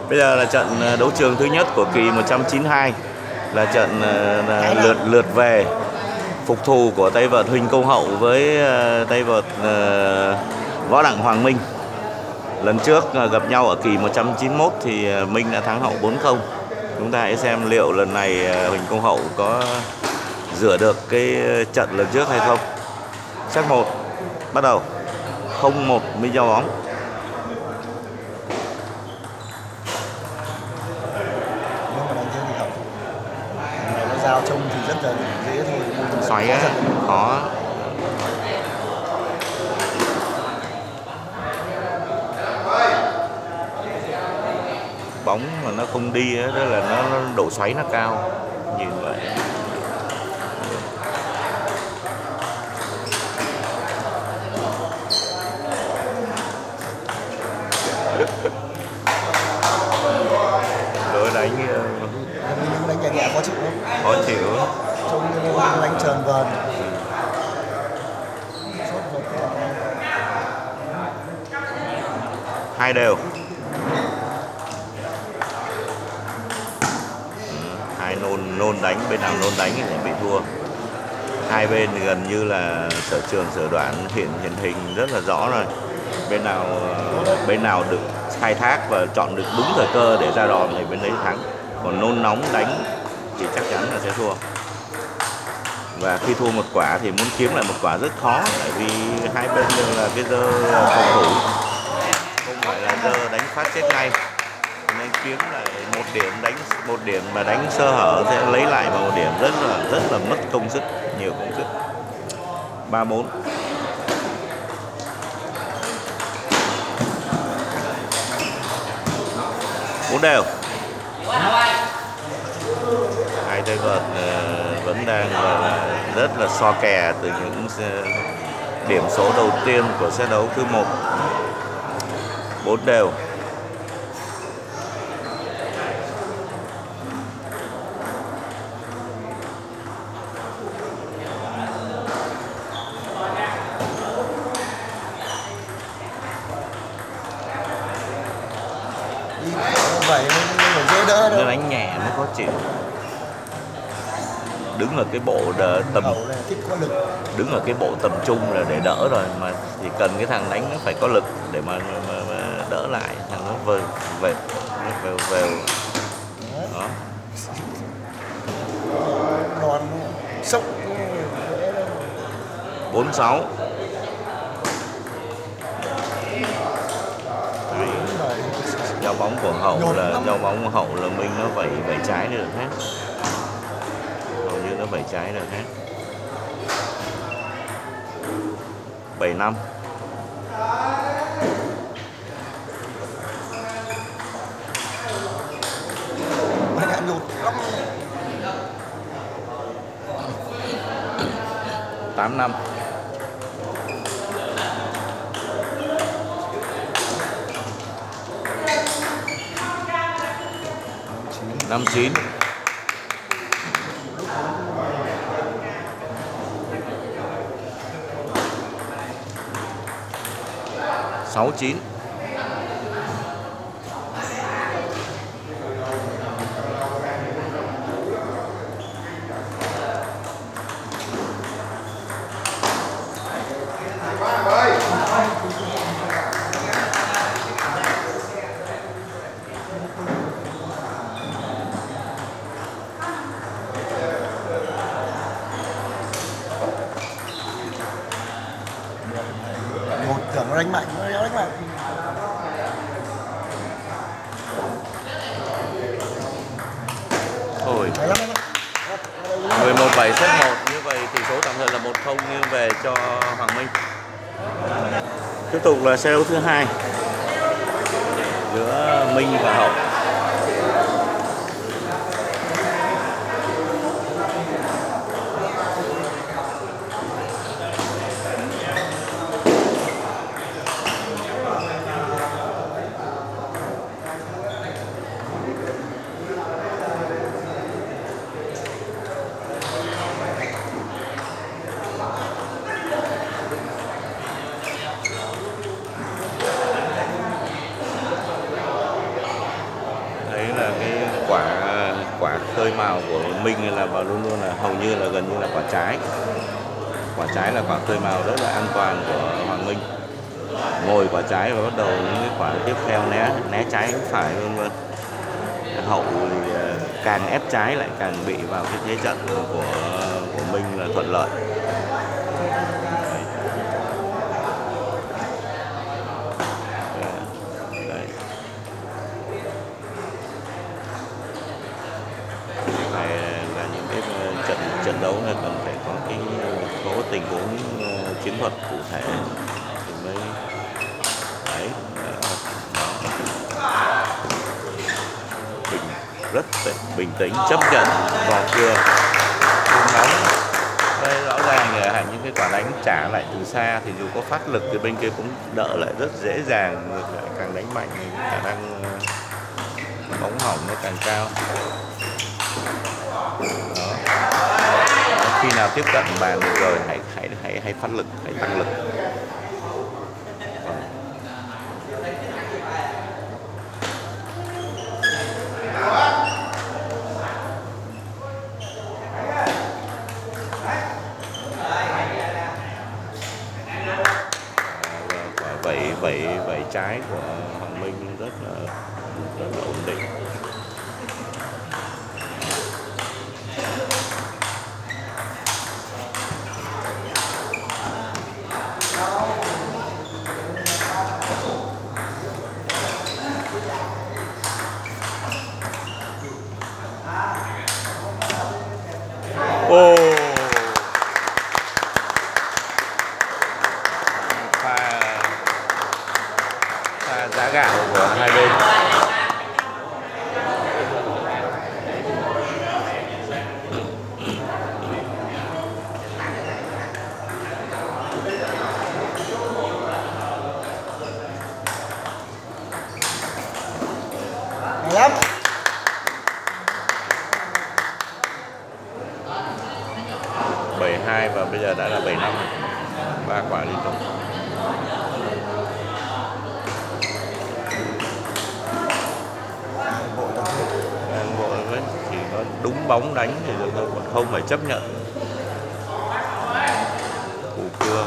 Bây giờ là trận đấu trường thứ nhất của kỳ 192, là trận lượt về phục thù của tay vợt Huỳnh Công Hậu với tay vợt Võ Đặng Hoàng Minh. Lần trước gặp nhau ở kỳ 191 thì Minh đã thắng Hậu 4-0. Chúng ta hãy xem liệu lần này Huỳnh Công Hậu có rửa được cái trận lần trước hay không. Set 1 bắt đầu. 0-1 Minh giao bóng. Giao trông thì rất là dễ thôi. Xoáy á, khó. Bóng mà nó không đi á, đó là nó độ xoáy nó cao. Như vậy. Lối đánh nhẹ nhẹ khó chịu không? Khó chịu. Trông như đánh tròn vờn. Hai đều. Hai nôn đánh, bên nào nôn đánh thì bị thua. Hai bên thì gần như là sở trường sở đoạn hiện hình rất là rõ rồi. Bên nào được khai thác và chọn được đúng thời cơ để ra đòn thì bên đấy thắng. Còn nôn nóng đánh thì chắc chắn là sẽ thua. Và khi thua một quả thì muốn kiếm lại một quả rất khó, tại vì hai bên đều là cái dơ phòng thủ, không phải là dơ đánh phát chết ngay. Nên kiếm lại một điểm, đánh một điểm mà đánh sơ hở sẽ lấy lại vào một điểm rất là mất công sức, nhiều công sức. 3-4. Bốn đều. Hai tay vợt vẫn đang rất là so kè từ những điểm số đầu tiên của set đấu thứ 1. 4 đều. Vậy dễ đỡ đâu. Nó đánh nhẹ mới khó chịu. Đứng ở cái bộ đứng ở cái bộ tầm trung là để đỡ rồi, mà chỉ cần cái thằng đánh nó phải có lực để mà đỡ lại, thằng nó vèo đó. Đòn sốc. 4-6. Giao bóng của Hậu là Minh nó vẩy trái được hết. Hầu như nó vẩy trái được hết. 7-5. Mày đã nhột lắm. 8-5. 5-9. 6-9. tưởng nó đánh mạnh, nó đéo đánh mạnh. Thôi 11-7 set 1, như vậy tỷ số tạm thời là 1-0 nghiêng về cho Hoàng Minh. Tiếp tục là set đấu thứ 2 giữa Minh và Hậu. khơi mào của Minh là luôn luôn là hầu như là gần như là quả trái. Quả trái là quả khơi mào rất là an toàn của Hoàng Minh. Ngồi quả trái và bắt đầu những cái quả tiếp theo né trái phải vân vân. Hậu thì càng ép trái lại càng bị vào cái thế trận của Minh là thuận lợi. Đấy. Này là những cái trận đấu này cần phải có cái số tình huống chiến thuật cụ thể thì mới đấy. Rất bình tĩnh chấp nhận vào cưa không nóng. Đây rõ ràng là những cái quả đánh trả lại từ xa thì dù có phát lực thì bên kia cũng đỡ lại rất dễ dàng, càng đánh mạnh thì khả năng bóng hỏng nó càng cao. Đó. Khi nào tiếp cận bàn được rồi hãy phát lực, hãy tăng lực. Vẩy trái của Hoàng Minh rất là ổn định. Ô, giá gạo của hai bên. Lắm. 72 và bây giờ đã là 75. 3 quả liên tục. Chỉ có đúng bóng đánh thì được thôi, còn không phải chấp nhận cú cưa.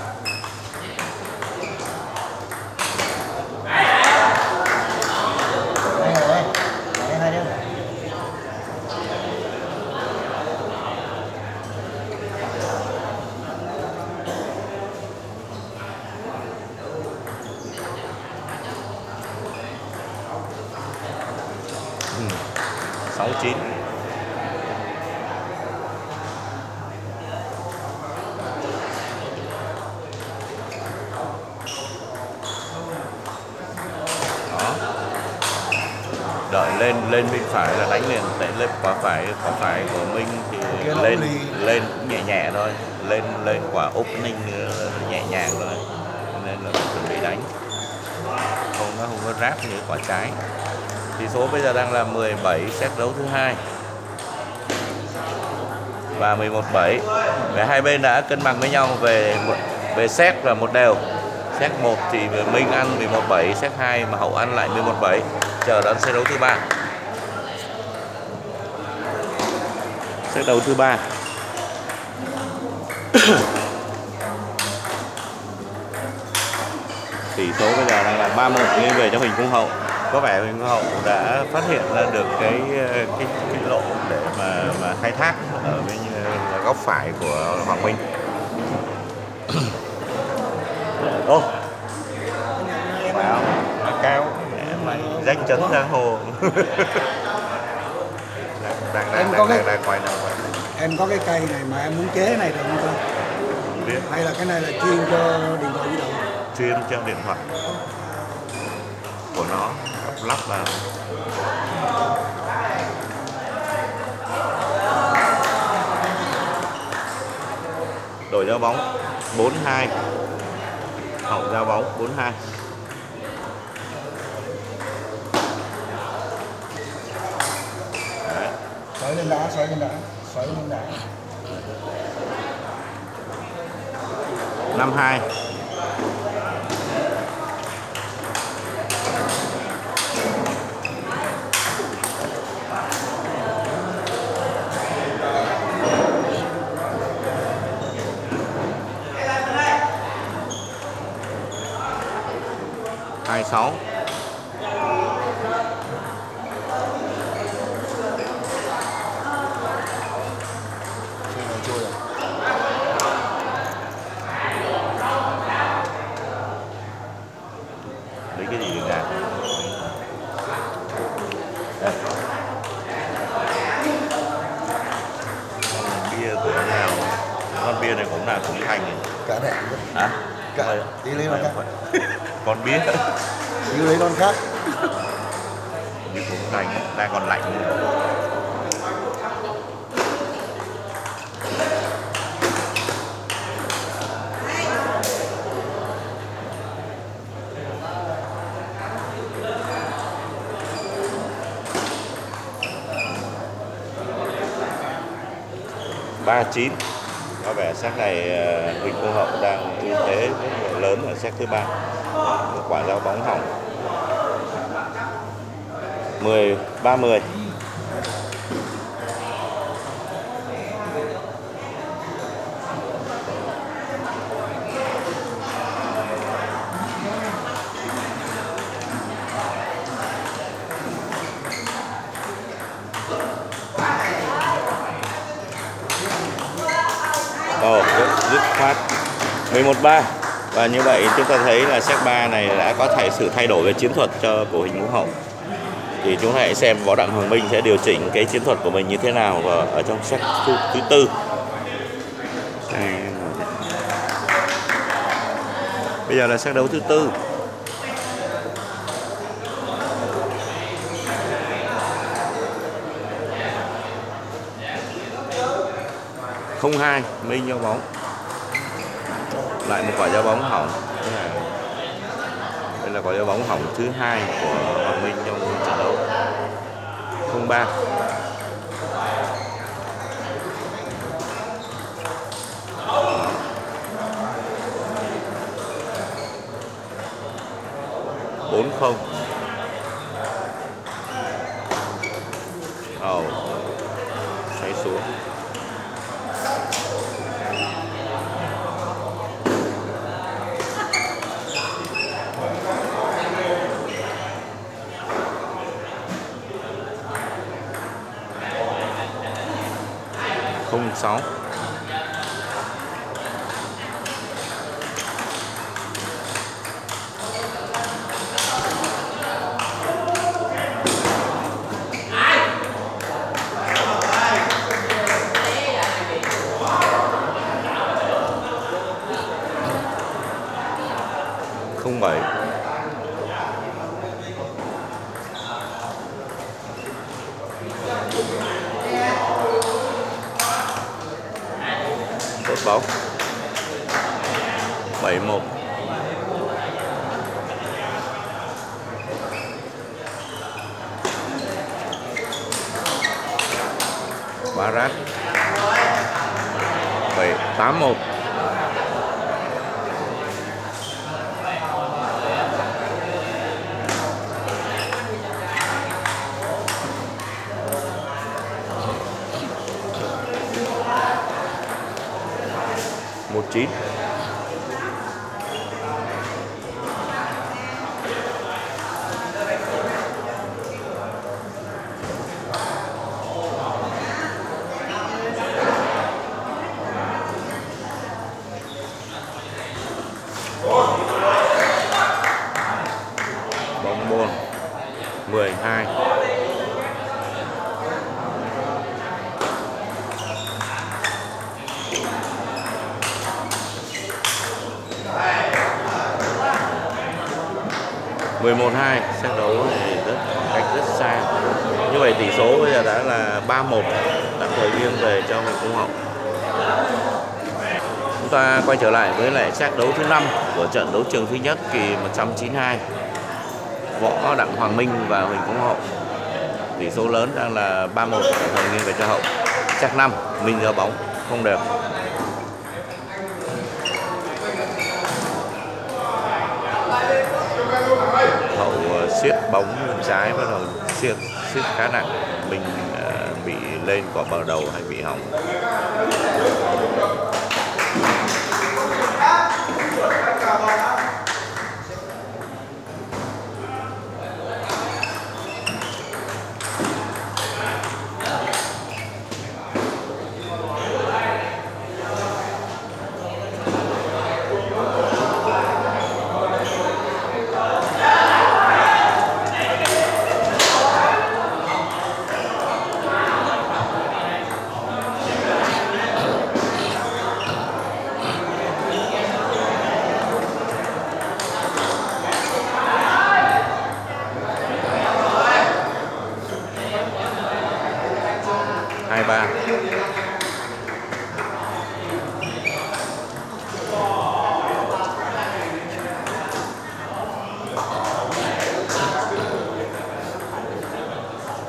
Ừ. 69. Đó. Đợi lên bên phải là đánh liền, để lên quả phải của Minh thì lên cũng nhẹ nhẹ thôi, lên quả opening nhẹ nhàng thôi, nên là chuẩn bị đánh, nó không có ráp như quả trái. Tỷ số bây giờ đang là 17, set đấu thứ 2 và 11-7. Và hai bên đã cân bằng với nhau về set là một đều. Set 1 thì Minh ăn 11-7, set 2 mà Hậu ăn lại 11-7. Chờ đón set đấu thứ 3. Set đấu thứ 3. Tỷ số bây giờ đang là 3-1 nghiêng về cho Huỳnh Công Hậu. Có vẻ Huỳnh Công Hậu đã phát hiện ra được cái lỗ để mà khai thác ở bên góc phải của Hoàng Minh. Ô, cao danh chấn giang hồ. đang quay nào. Em có cái cây này mà em muốn chế này được không cơ? Biết. Hay là cái này là chuyên cho điện thoại di động? Chuyên cho điện thoại của nó lắp vào. Đổi giao bóng 4-2. Hậu giao bóng 4-2. Xoáy lên đá. 5-2. 26. Trôi rồi. Lấy cái gì để ngạt? Bia của nào? Con bia này cũng là cũng thành này. Cả này. Hả? Cả. Tí lấy con khác. Con bia. Tí lấy con khác. Bia cũng thành, đang còn lạnh. Ba chín. Có vẻ set này Huỳnh Công Hậu đang ưu thế rất là lớn ở set thứ 3. Quả dao bóng hỏng. 10-30. Dứt khoát 11-3. Và như vậy chúng ta thấy là set 3 này đã có thể sự thay đổi về chiến thuật của Huỳnh Công Hậu. Thì chúng ta hãy xem Võ Đặng Hoàng Minh sẽ điều chỉnh cái chiến thuật của mình như thế nào ở trong set thứ 4. Bây giờ là set đấu thứ 4. Không hai, Minh giao bóng. Lại một quả giao bóng hỏng. Đây là quả giao bóng hỏng thứ 2 của Hoàng Minh trong trận đấu. 0-3. Bốn không. Xoay xuống. Không 6. Không 7. Tốt bóng. 7-1. Barat. 8-1. Một chín. Bóng môn 12. Một hai, set đấu thì cách rất xa. Như vậy tỷ số bây giờ đã là 3-1, tạm thời nghiêng về cho Huỳnh Công Hậu. Chúng ta quay trở lại với lại set đấu thứ 5 của trận đấu trường thứ nhất kỳ 192. Võ Đặng Hoàng Minh và Huỳnh Công Hậu. Tỷ số lớn đang là 3-1, tạm thời nghiêng về cho Hậu. Set 5, Minh giao bóng không đều. Hậu siết bóng bên trái, bắt đầu siết khá nặng. Mình bị lên quả bờ đầu hay bị hỏng.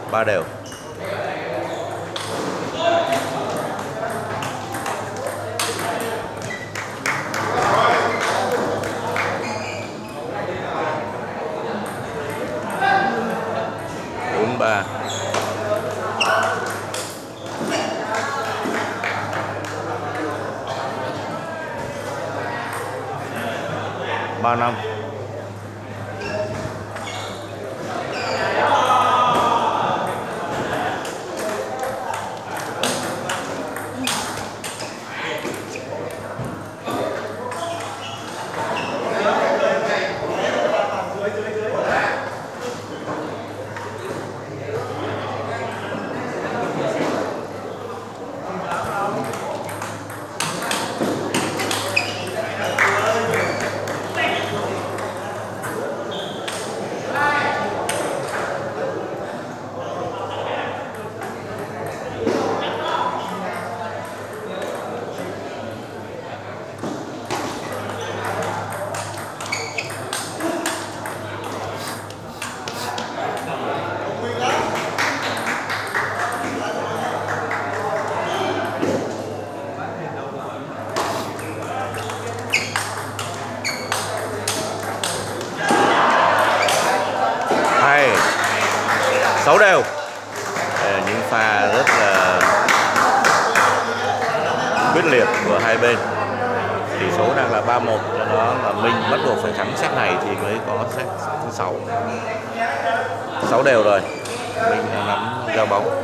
3 đều. Bốn ba. 3-5. Hay 6 đều. Những pha rất là quyết liệt của hai bên. Tỷ số đang là 3-1, do đó là Minh bắt buộc phải thắng set này thì mới có set thứ 6. 6 đều rồi. Minh đang nắm giao bóng.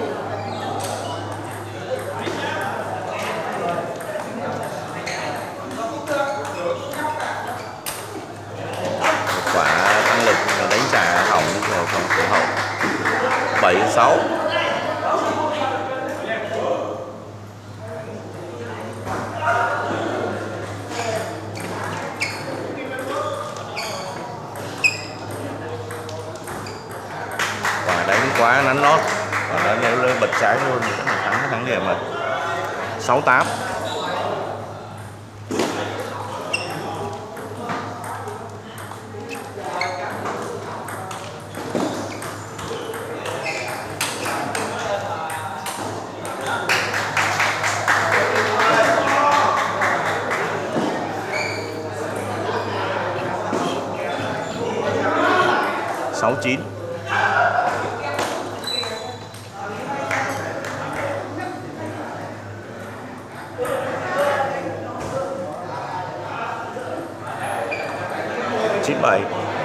Quả tăng lực đánh trả hỏng rồi phòng thủ hậu. 7-6. Quả đánh quá nắn nót, và nếu lên bật trái luôn thì rất là thắng điểm rồi. 6-8. Sáu chín. Chín bảy.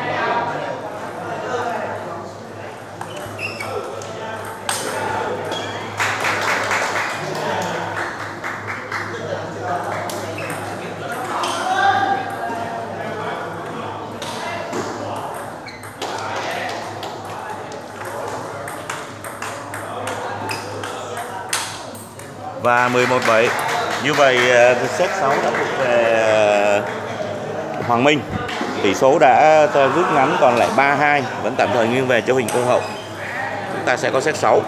Và 11-7. Như vậy set 6 đã thuộc về Hoàng Minh. Tỷ số đã rút ngắn còn lại 3-2, vẫn tạm thời nghiêng về cho Huỳnh Công Hậu. Chúng ta sẽ có set 6.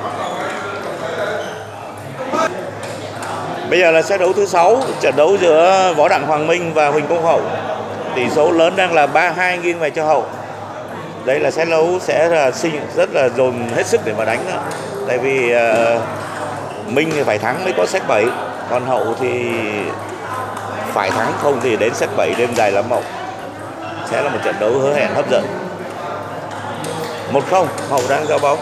Bây giờ là set đấu thứ 6, trận đấu giữa Võ Đặng Hoàng Minh và Huỳnh Công Hậu. Tỷ số lớn đang là 3-2 nghiêng về cho Hậu. Đây là set đấu sẽ là rất là dồn hết sức để mà đánh đó. Tại vì Minh thì phải thắng mới có set 7, còn Hậu thì phải thắng không thì đến set 7 đêm dài lắm Hậu. Sẽ là một trận đấu hứa hẹn hấp dẫn. 1-0, Hậu đang giao bóng.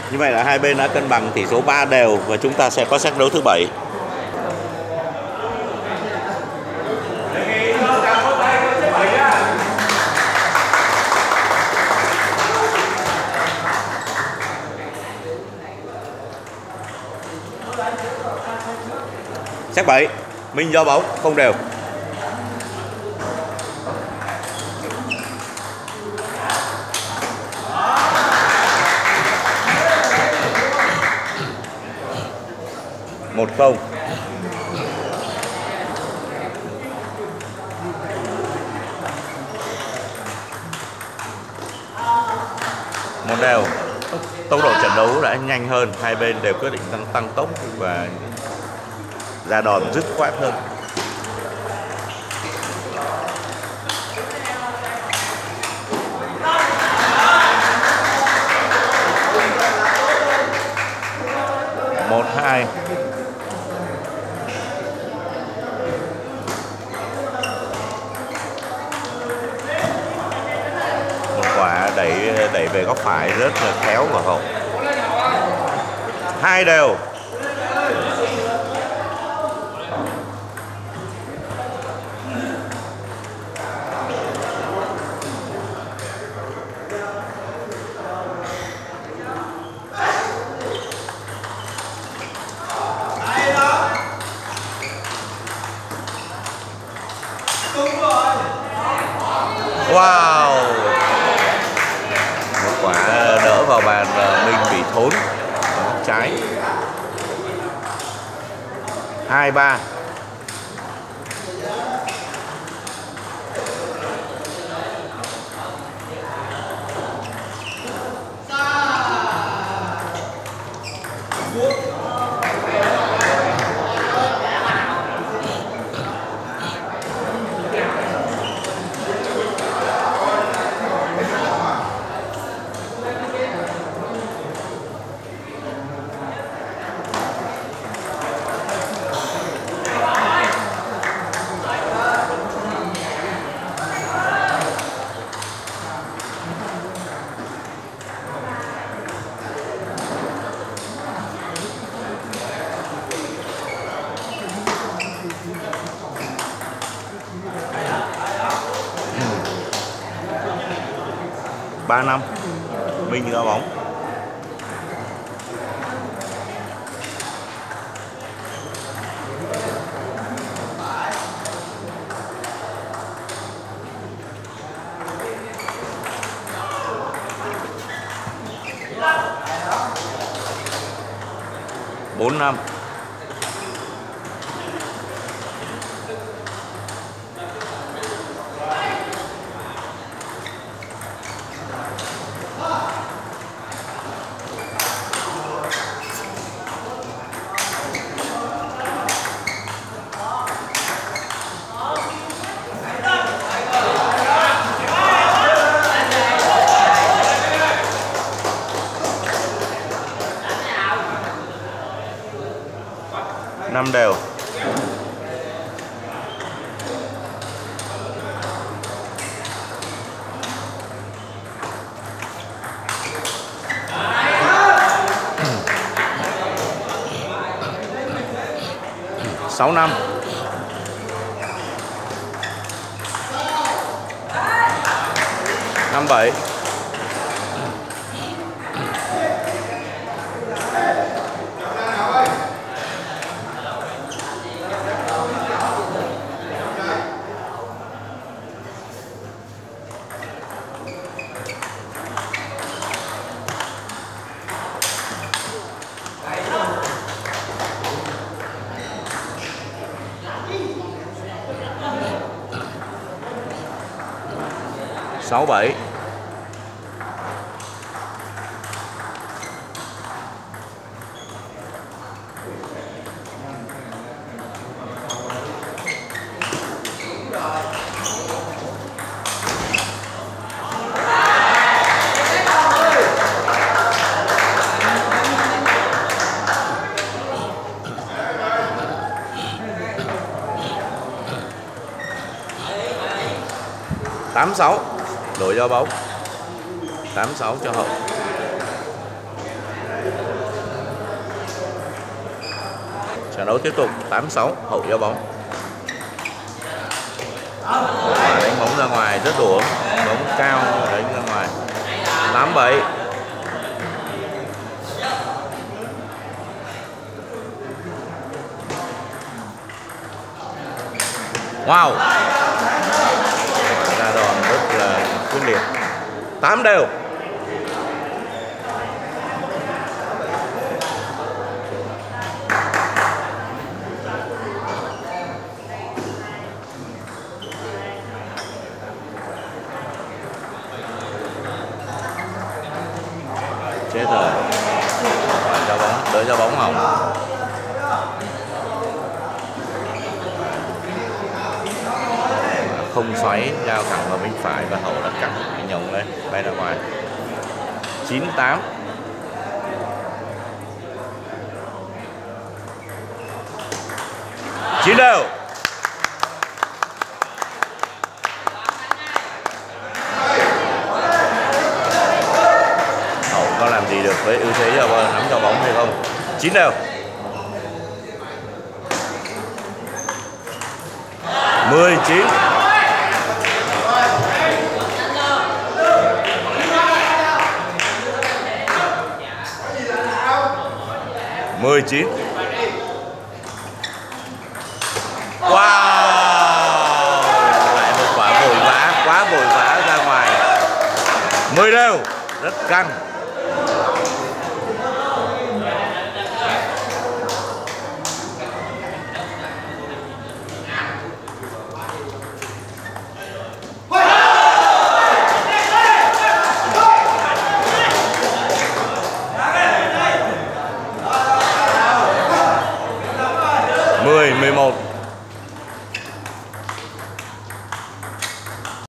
Như vậy là hai bên đã cân bằng tỷ số 3 đều và chúng ta sẽ có set đấu thứ 7. Set 7, Minh do bóng không đều. Một không. Một đều. Tốc độ trận đấu đã nhanh hơn, hai bên đều quyết định tăng tốc và ra đòn dứt khoát hơn. Một hai. Một quả đẩy về góc phải rất là khéo của Hậu. Hai đều. Wow, một quả đỡ vào bàn và Minh bị thốn góc trái. 2-3. Ba năm. Minh ra bóng. Bốn năm. Năm đều. Sáu năm. Năm bảy. Sáu bảy. Tám sáu. Đổi giao bóng. 8-6 cho Hậu. Trận đấu tiếp tục 8-6, Hậu giao bóng. Và đánh bóng ra ngoài rất đổ, bóng cao đánh ra ngoài. 8-7. Wow, ra đòn rất là quyết liệt. 8 đều. Chết rồi. Ra bóng, đỡ ra bóng hỏng. Không xoáy, giao thẳng vào bên phải và Hậu đã cắt cái nhồng lên, bay ra ngoài. 9-8. Chín đều. Hậu có làm gì được với ưu thế giờ nắm cho bóng hay không? 9 đều. 19. 19. Wow, lại một quả vội vã, quá vội vã ra ngoài. 10 đều, rất căng. Mười 11.